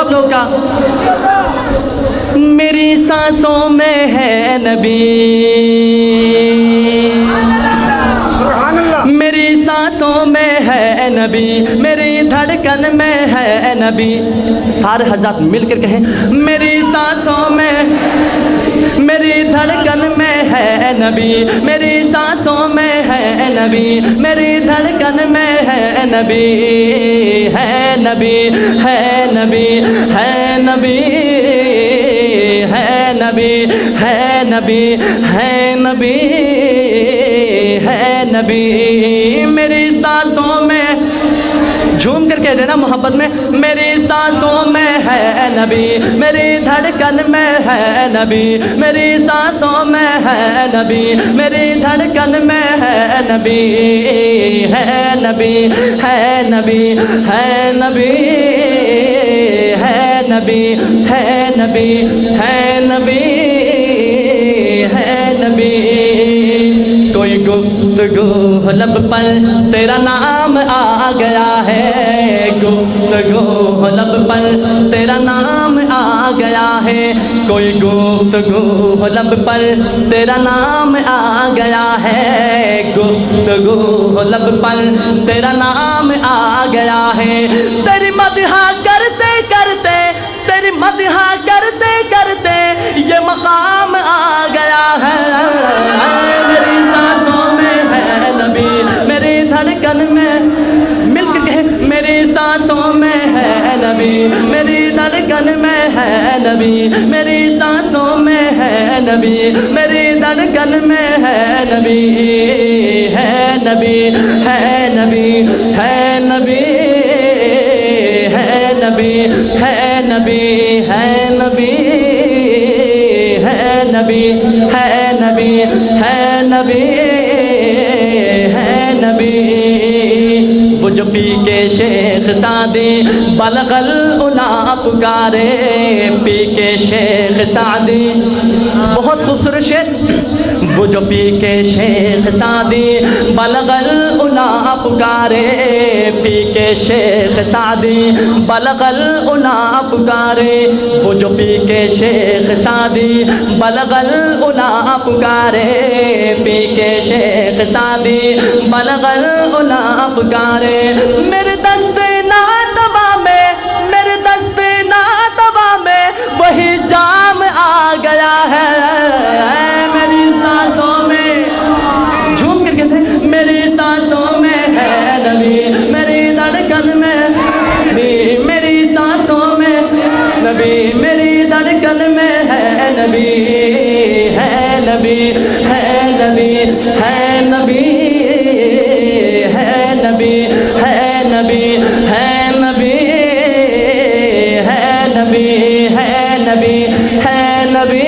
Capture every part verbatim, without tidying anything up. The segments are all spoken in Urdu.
آپ لوگوں کا؟ میری سانسوں میں ہے نبی، میری سانسوں میں ہے نبی، میری دھڑکن میں ہے نبی. سارے حضرات مل کر کہیں میری سانسوں میں، میری دھڑکن میں ہے نبی، میری سانسوں میں ہے نبی، میری دھڑکن میں ہے نبی، ہے نبی، ہے نبی، ہے نبی، ہے نبی، ہے نبی، ہے نبی، ہے نبی. میری سانسوں میں، جھوم کر کہہ دینا محبت میں، میری سانسوں میں ہے نبی، میری دھڑکن میں ہے نبی، میری سانسوں میں ہے نبی، میری دھڑکن میں ہے نبی، ہے نبی، ہے نبی، ہے نبی، ہے نبی، ہے نبی، ہے نبی، ہے نبی. کوئی گفتگو لب پر تیرا نام آ گیا ہے، گفتگو لب پر تیرا نام آ گیا ہے، کوئی گفتگو لب پر تیرا نام آ گیا ہے، گفتگو لب پر تیرا نام آ گیا ہے. تیری مدح کرتے کرتے، تیری مدح کرتے کرتے یہ مقام آ گیا ہے. میری سانسوں میں ہے نبی، میری دھڑکن میں، مل کے کہیں میری سانسوں میں ہے نبی، میری دھڑکن میں ہے نبی، میری سانسوں میں ہے نبی، میری دھڑکن میں ہے نبی، ہے نبی، ہے نبی، ہے نبی، ہے نبی، ہے نبی، ہے نبی، ہے نبی، ہے نبی، ہے نبی، ہے نبی. وہ جو پی کے شیخ سعدی بلغ العلا پکارے، پی کے شیخ سعدی، بہت خوبصورت شعر. وہ جو پی کے شیخ سعدی بلغ العلا پکارے، پی کے شیخ سعدی بلغ العلا پکارے، وہ جو پی کے شیخ سعدی بلغ العلا پکارے، پی کے شیخ سعدی بلغ العلا پکارے. میرے دست ناتوا میں، میرے دست ناتوا میں وہی جام آ گیا ہے. میری سانسوں میں، جھوم کر کہتے ہیں میری سانسوں میں ہے نبی، میری دھڑکن میں نبی، میری سانسوں میں نبی، میری دھڑکن میں ہے نبی، ہے نبی، ہے نبی، ہے نبی، ہے نبی، ہے نبی، ہے نبی، ہے نبی، ہے نبی، ہے نبی،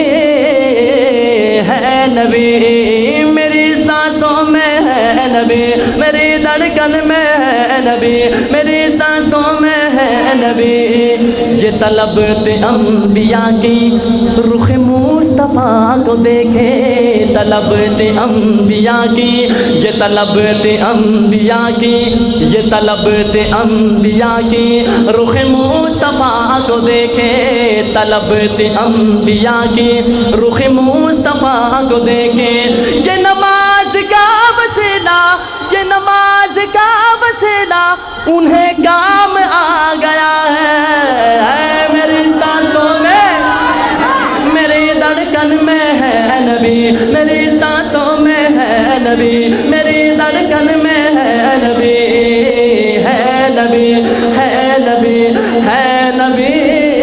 ہے نبی. میری سانسوں میں ہے نبی، میری دھڑکن میں ہے نبی، میری سانسوں میں ہے نبی. یہ طلب تھے انبیاء کی رخ مصطفیٰ کو دیکھے، طلب تھے انبیاء کی، یہ طلب تھے انبیاء کی، یہ طلب تھے انبیاء کی رخ مصطفیٰ کو دیکھے، طلب تھے انبیاء کی رخ مصطفیٰ کو دیکھے. یہ نماز کا وسیلہ، یہ نماز کا وسیلہ انہیں کام آ گیا ہے. میری سانسوں میں، میری دھڑکن میں ہے نبی، میری سانسوں میں ہے نبی، میری دھڑکن میں ہے نبی، ہے نبی، ہے نبی، ہے نبی،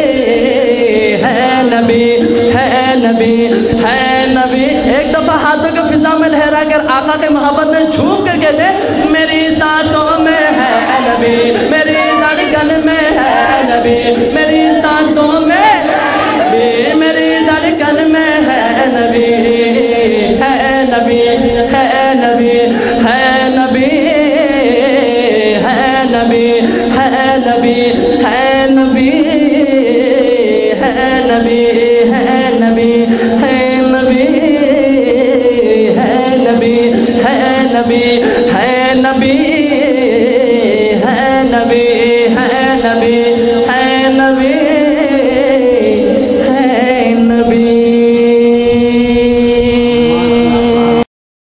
ہے نبی، ہے نبی، ہے نبی. ایک دفعہ ہاتھوں کو فضا میں لہرا کر آقا کے محبت میں جھوم کر کہتے میری سانسوں میں ہے نبی، میری دھڑکن میں ہے نبی،